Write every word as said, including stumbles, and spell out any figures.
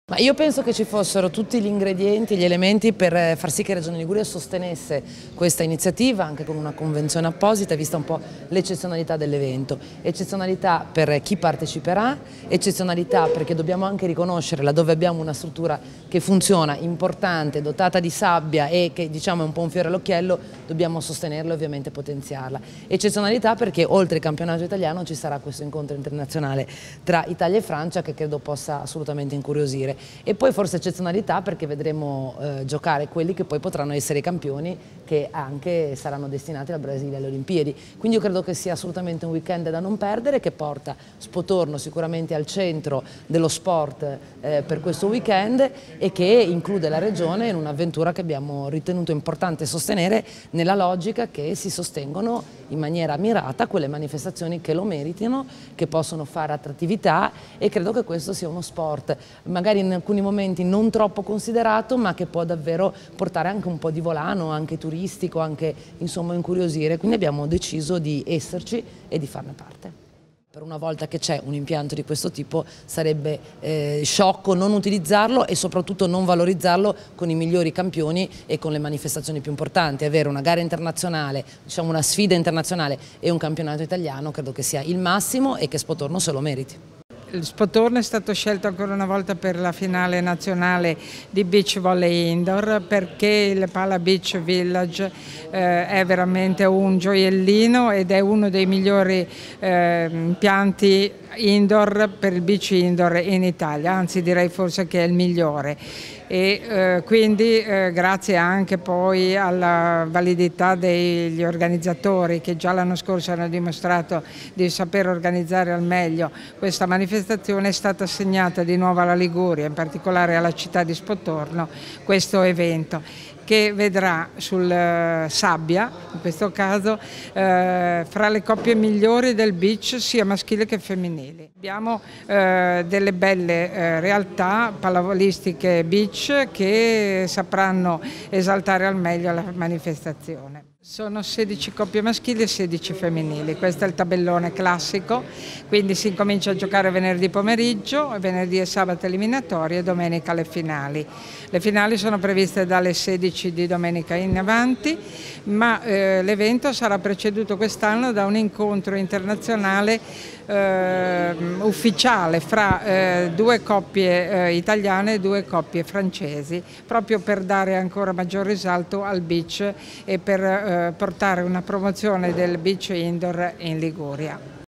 Ma io penso che ci fossero tutti gli ingredienti, gli elementi per far sì che Regione Liguria sostenesse questa iniziativa anche con una convenzione apposita, vista un po' l'eccezionalità dell'evento. Eccezionalità per chi parteciperà, eccezionalità perché dobbiamo anche riconoscere laddove abbiamo una struttura che funziona, importante, dotata di sabbia e che diciamo è un po' un fiore all'occhiello, dobbiamo sostenerla e ovviamente potenziarla. Eccezionalità perché oltre il campionato italiano ci sarà questo incontro internazionale tra Italia e Francia che credo possa assolutamente incuriosire. E poi forse eccezionalità perché vedremo eh, giocare quelli che poi potranno essere i campioni che anche saranno destinati al Brasile alle Olimpiadi. Quindi io credo che sia assolutamente un weekend da non perdere, che porta Spotorno sicuramente al centro dello sport eh, per questo weekend e che include la regione in un'avventura che abbiamo ritenuto importante sostenere nella logica che si sostengono in maniera mirata quelle manifestazioni che lo meritino, che possono fare attrattività, e credo che questo sia uno sport magari in alcuni momenti non troppo considerato, ma che può davvero portare anche un po' di volano, anche turistico, anche insomma incuriosire. Quindi abbiamo deciso di esserci e di farne parte. Per una volta che c'è un impianto di questo tipo sarebbe eh, sciocco non utilizzarlo e soprattutto non valorizzarlo con i migliori campioni e con le manifestazioni più importanti. Avere una gara internazionale, diciamo una sfida internazionale e un campionato italiano credo che sia il massimo e che Spotorno se lo meriti. Il Spotorno è stato scelto ancora una volta per la finale nazionale di beach volley indoor perché il Pala Beach Village eh, è veramente un gioiellino ed è uno dei migliori eh, impianti indoor per il beach indoor in Italia, anzi direi forse che è il migliore. E eh, quindi eh, grazie anche poi alla validità degli organizzatori che già l'anno scorso hanno dimostrato di saper organizzare al meglio questa manifestazione, è stata assegnata di nuovo alla Liguria, in particolare alla città di Spotorno, questo evento che vedrà sul eh, sabbia, in questo caso, eh, fra le coppie migliori del beach sia maschile che femminili. Abbiamo eh, delle belle eh, realtà pallavolistiche beach che sapranno esaltare al meglio la manifestazione. Sono sedici coppie maschili e sedici femminili, questo è il tabellone classico, quindi si incomincia a giocare venerdì pomeriggio, venerdì e sabato eliminatorie e domenica le finali. Le finali sono previste dalle sedici di domenica in avanti, ma eh, l'evento sarà preceduto quest'anno da un incontro internazionale eh, ufficiale fra eh, due coppie eh, italiane e due coppie francesi, proprio per dare ancora maggior risalto al beach e per eh, portare una promozione del beach indoor in Liguria.